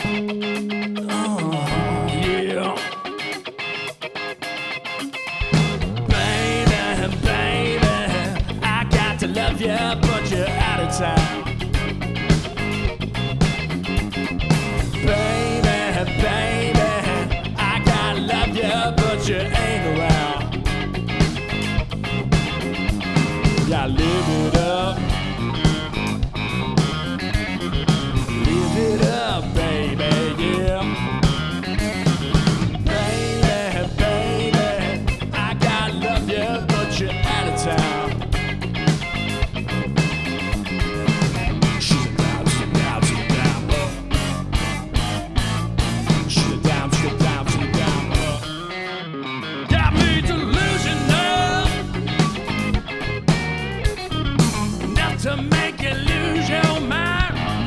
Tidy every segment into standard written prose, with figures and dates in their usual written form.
Yeah. Baby, baby, I got to love you, but you're out of town. Baby, baby, I gotta love you, but you ain't around. Gotta live it up. Live it up, baby, yeah. Baby, baby, I gotta love you, but you're out of town. She's a down, she's a down, she's a down, she's a down, she's a down, she's a down, got me delusional, enough to make you lose your mind.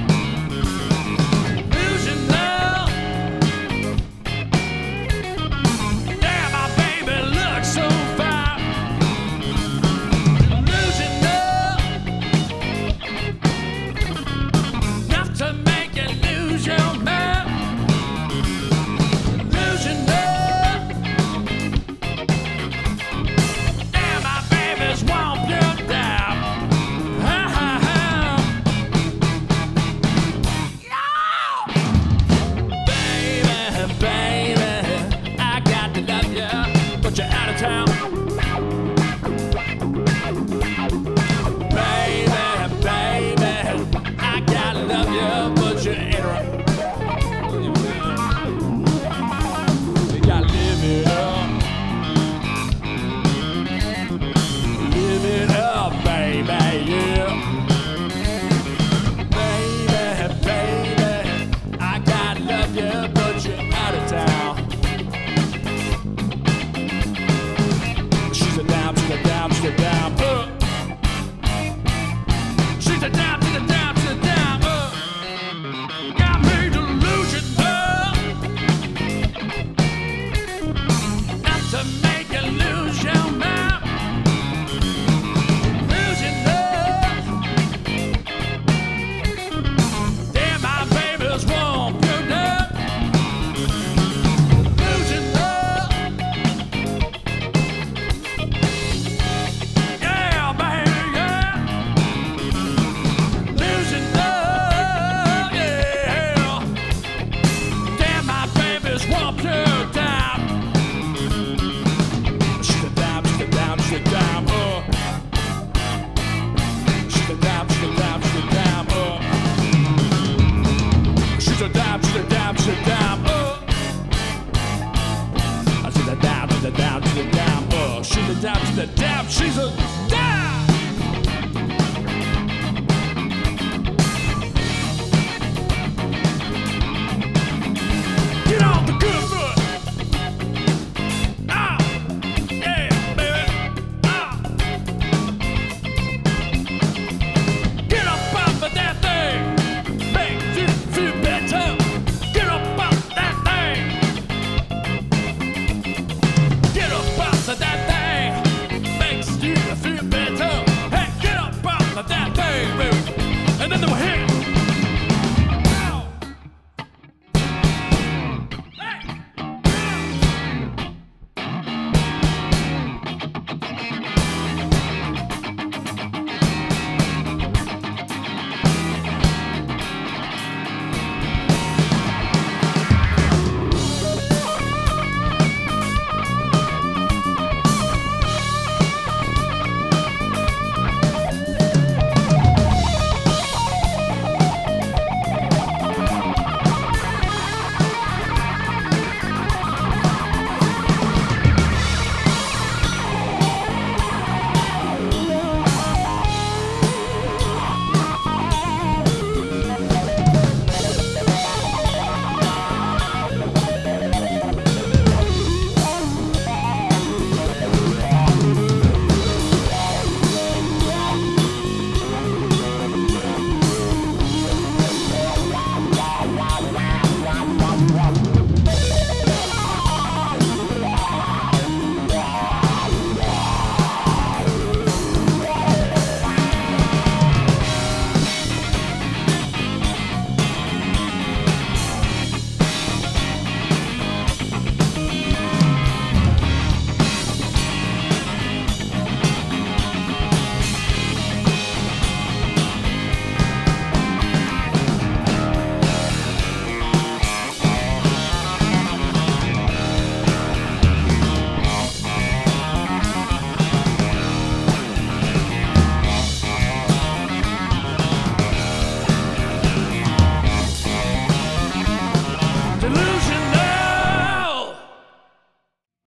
You're out of town. Baby, baby, I gotta love you, but you ain't around. You gotta live it up. Live it up, baby, yeah. Baby, baby, I gotta love you, but you're out of town. She's a down, she's a down, she's a down, she's a down, she's a down, she's a down, got me delusional, not to make you lose your mind. Delusional, damn, my baby's warm, you know. She's a down, she's a